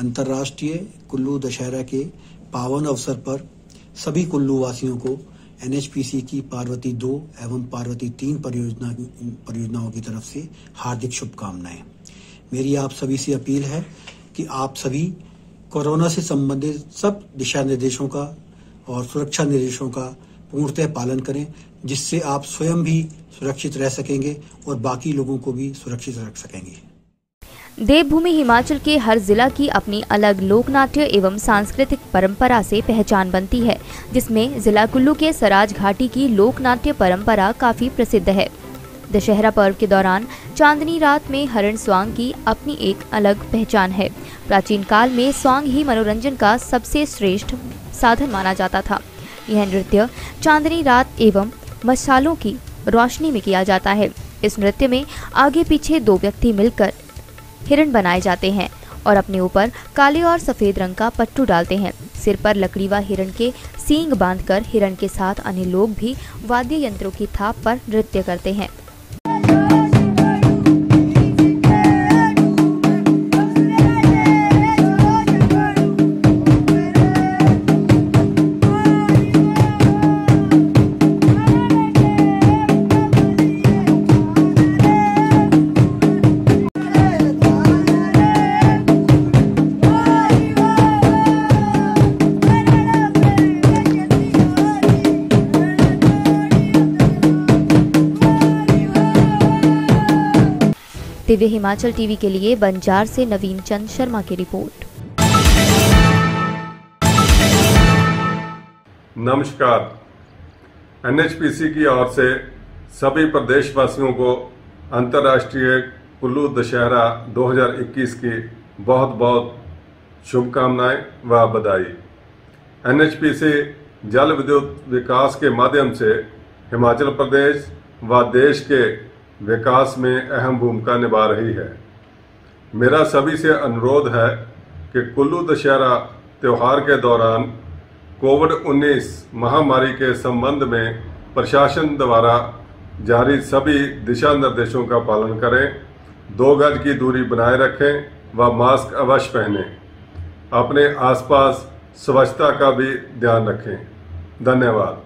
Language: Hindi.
अंतर्राष्ट्रीय कुल्लू दशहरा के पावन अवसर पर सभी कुल्लू वासियों को एनएचपीसी की पार्वती 2 एवं पार्वती 3 परियोजनाओं की तरफ से हार्दिक शुभकामनाएं। मेरी आप सभी से अपील है कि आप सभी कोरोना से संबंधित सब दिशा निर्देशों का और सुरक्षा निर्देशों का पूर्णतः पालन करें, जिससे आप स्वयं भी सुरक्षित रह सकेंगे और बाकी लोगों को भी सुरक्षित रख सकेंगे। देवभूमि हिमाचल के हर जिला की अपनी अलग लोकनाट्य एवं सांस्कृतिक परंपरा से पहचान बनती है, जिसमें जिला कुल्लू के सराज घाटी की लोकनाट्य परंपरा काफी प्रसिद्ध है। दशहरा पर्व के दौरान चांदनी रात में हरण स्वांग की अपनी एक अलग पहचान है। प्राचीन काल में स्वांग ही मनोरंजन का सबसे श्रेष्ठ साधन माना जाता था। यह नृत्य चांदनी रात एवं मशालों की रोशनी में किया जाता है। इस नृत्य में आगे पीछे 2 व्यक्ति मिलकर हिरण बनाए जाते हैं और अपने ऊपर काले और सफेद रंग का पट्टू डालते हैं। सिर पर लकड़ी व हिरण के सींग बांधकर हिरण के साथ अन्य लोग भी वाद्य यंत्रों की थाप पर नृत्य करते हैं। दिव्य हिमाचल टीवी के लिए बंजार से नवीन चंद शर्मा की रिपोर्ट। नमस्कार। एनएचपीसी की ओर से सभी प्रदेशवासियों को अंतर्राष्ट्रीय कुल्लू दशहरा 2021 की बहुत बहुत शुभकामनाएं व बधाई। एनएचपीसी जल विद्युत विकास के माध्यम से हिमाचल प्रदेश व देश के विकास में अहम भूमिका निभा रही है। मेरा सभी से अनुरोध है कि कुल्लू दशहरा त्यौहार के दौरान कोविड-19 महामारी के संबंध में प्रशासन द्वारा जारी सभी दिशा निर्देशों का पालन करें, 2 गज की दूरी बनाए रखें व मास्क अवश्य पहनें। अपने आसपास स्वच्छता का भी ध्यान रखें। धन्यवाद।